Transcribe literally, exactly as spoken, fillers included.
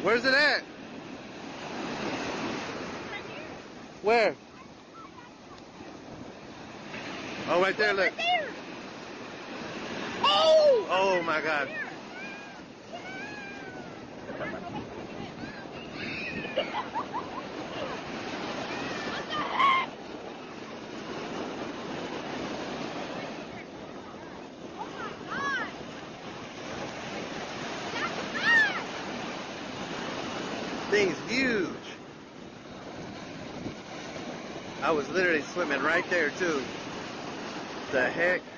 Where's it at? Right here. Where? Oh, right there, look. Right there. Oh! Oh my God. What the heck? Oh my God. That's bad. Thing's huge. I was literally swimming right there too. The heck?